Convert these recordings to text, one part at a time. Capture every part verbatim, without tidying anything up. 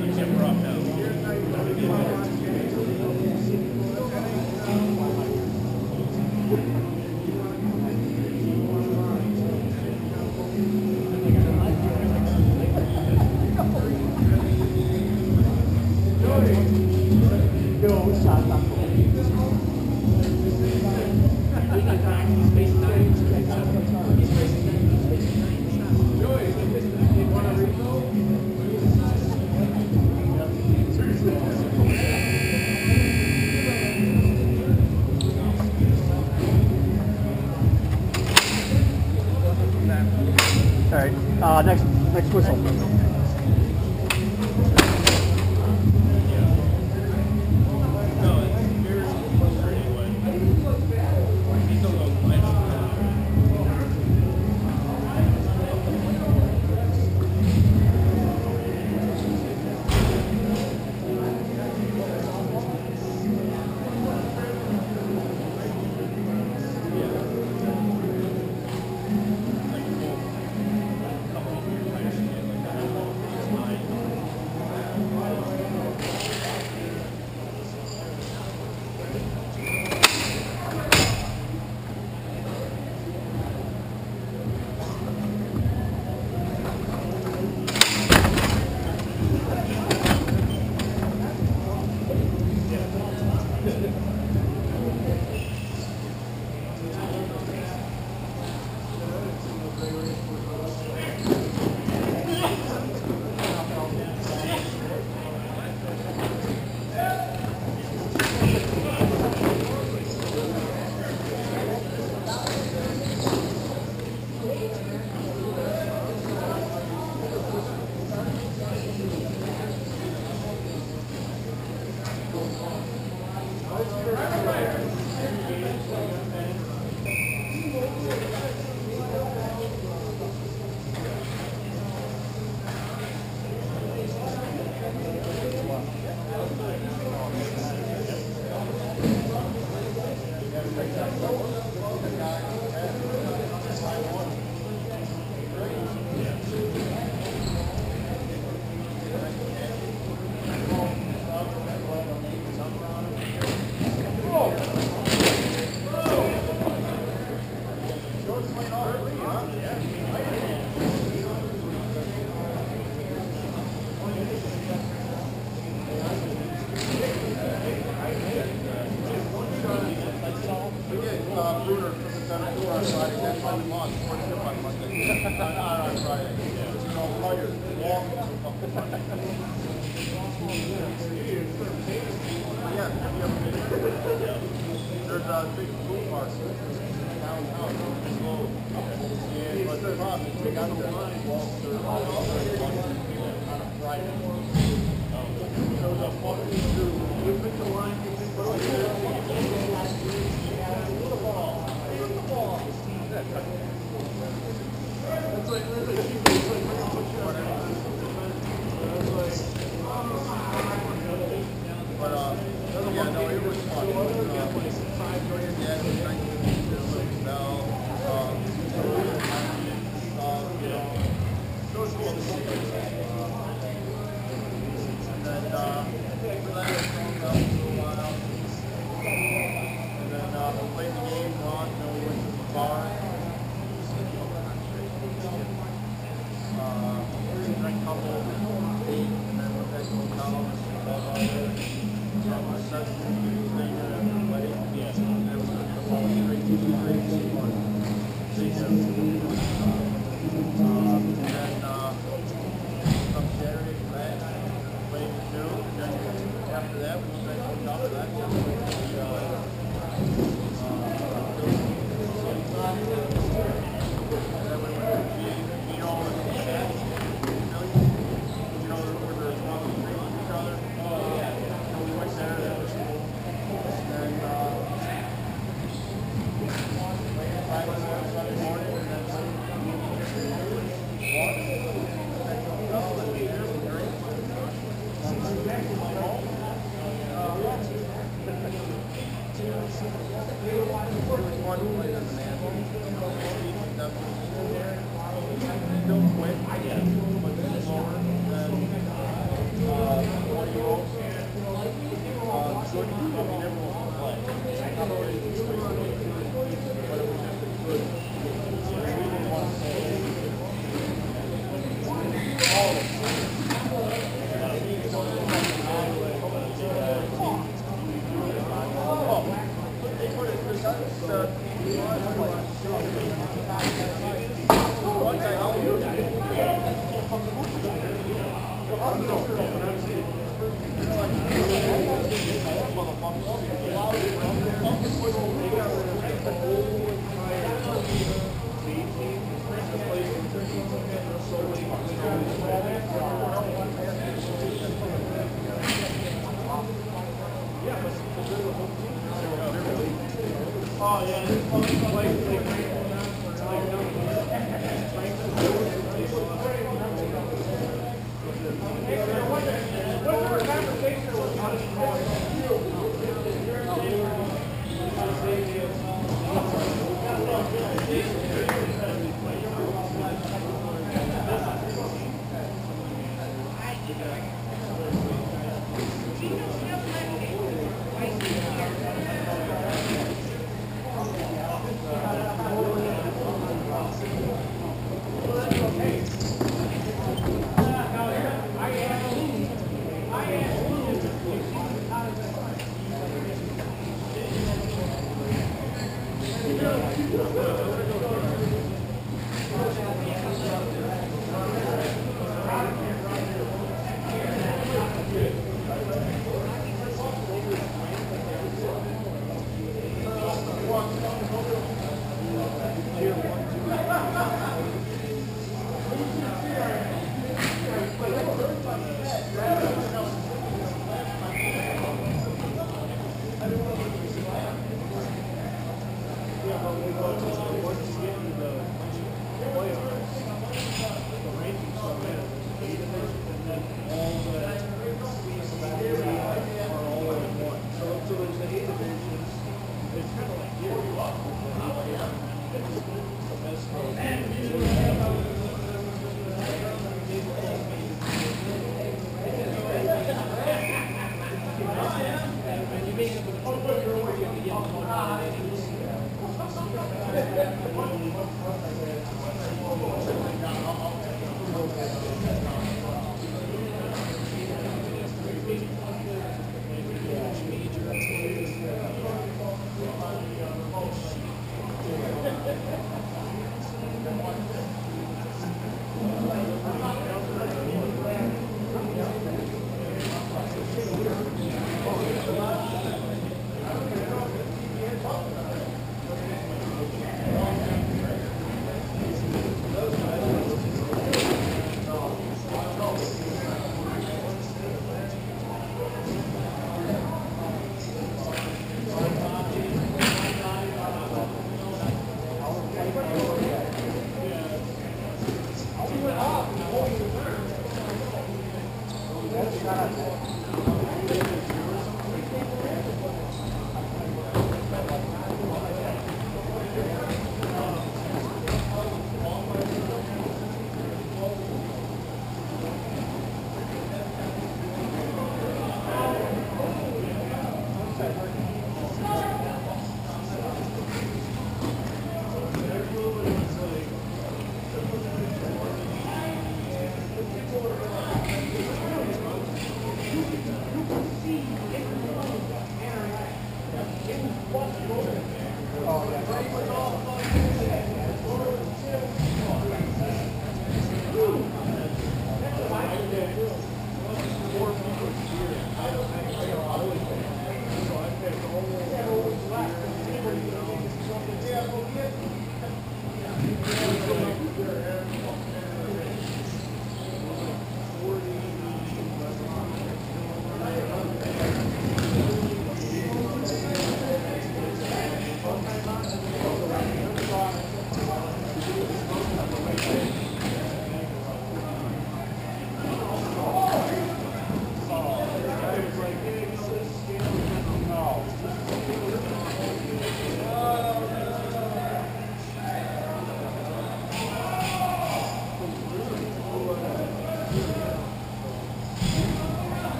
All right, uh, next, next whistle. There's a big pool park downtown. And but the problem is they got the line walk through all on a Friday. So the fucking dude, you pick the line, you pick the line. Put the ball. Put the ball. It's like, it's like, it's like, but uh, yeah, no, it was fun. Uh, yeah, it was nineteen eighty-two, Bell, um, uh, you know, those were the things. And then, uh, we let it go up for a while. And then, uh, we played the game, on, you know, we went to the bar. Uh, we drank a couple, ate, and then went back to the hotel. My son was staying there after the wedding. Yes. And there was a couple of great T V breaks. Uh, and then, uh, from Saturday to last, played the show. And then after that, we went back to the hotel. That uh, and then we went to see, you know, the cats. You know, where they're smiling at each other. Oh, yeah. We went there, that was cool. And uh, I was there Sunday morning, and then walked. And I told them, let me hear some drinks. I'm back to my home. Uh, it was fun to play on the man. Still quick, but then it's over. And, uh, Oh, yeah.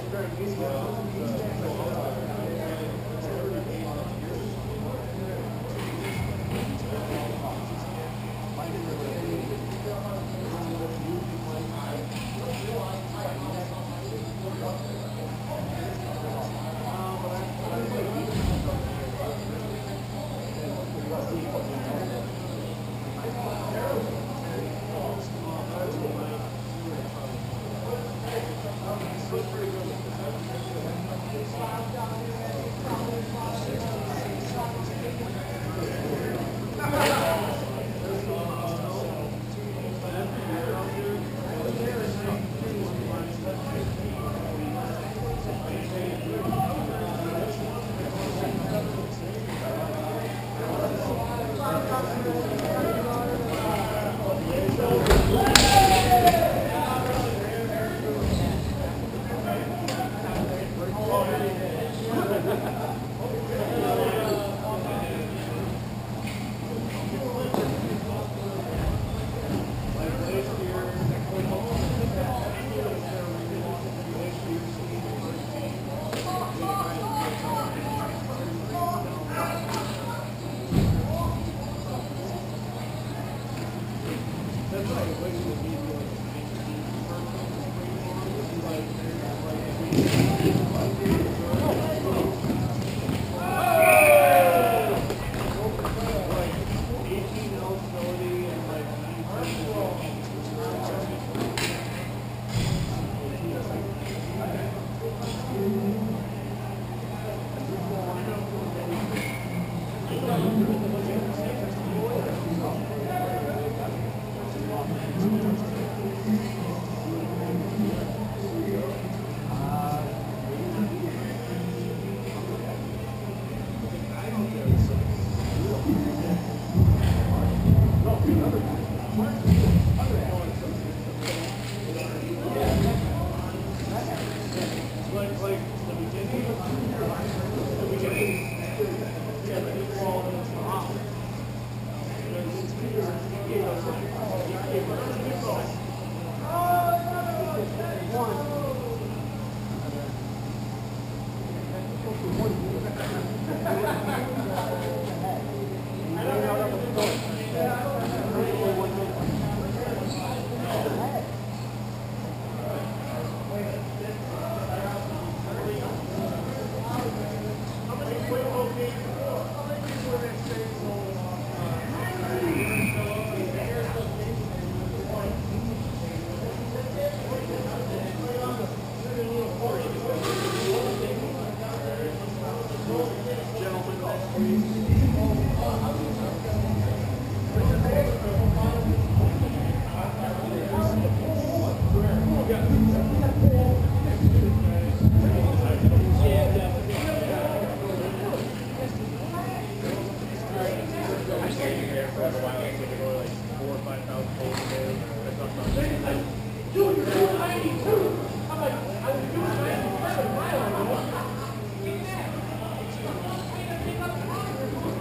Thank you.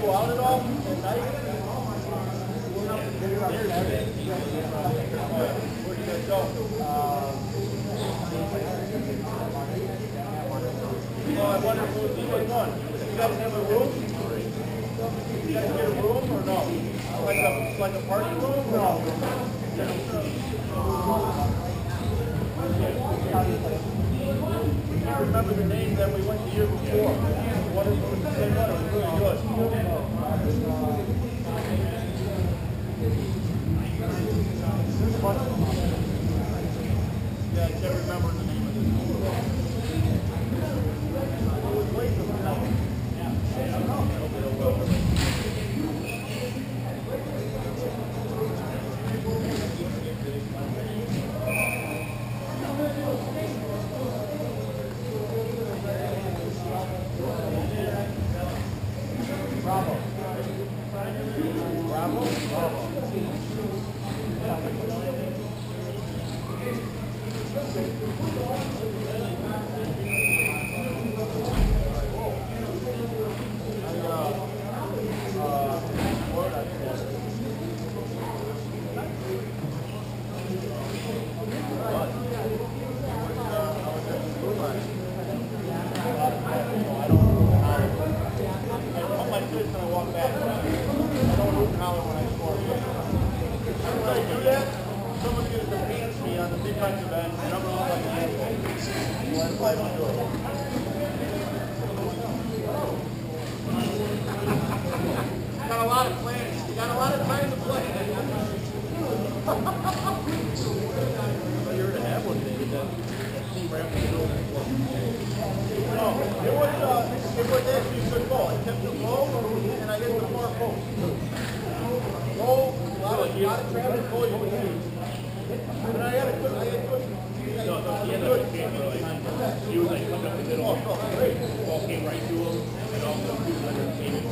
go out at all at night? Where do you guys go? Oh, I wonder who would be which one. You guys have a room? You guys get a room or no? Like a like a party room? No. I can't remember the name that we went the year before. What is it? The same one? It was really good. Yeah, I can't remember the name of it. It was late for the night. Yeah, I don't know. Bravo. Bravo? Bravo. Got a lot of plans. You got a lot of time to play. You're gonna have one day. No, it was uh, it was actually a good ball. I kept it low and I hit the far post. Low, a lot of, a lot of traffic going with you. And I had a good, I had good. No, no, he ended up getting like, he was like coming up the middle. Oh, oh, great. The ball came right to him, and also he was entertaining.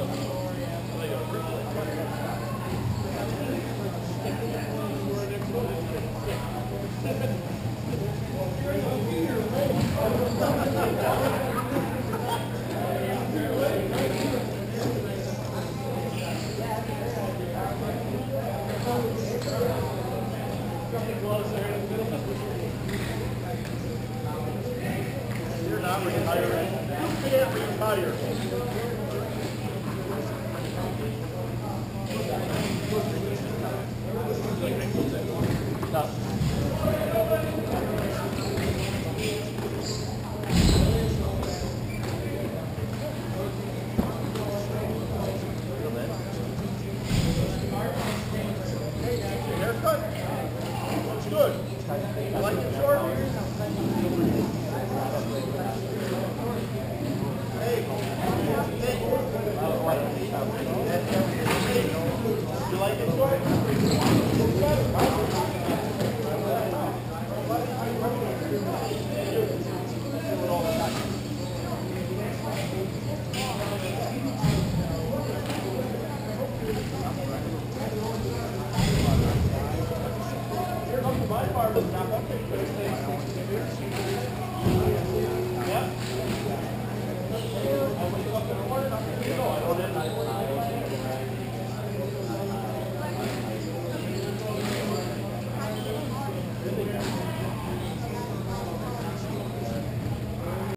You're not retiring. You can't retire. No. Haircut? Looks good. You like it short? Hey, hey. You like it short? It's better, huh? My part is not up there. Yeah? I wake up in the morning, I'm going to go. I don't have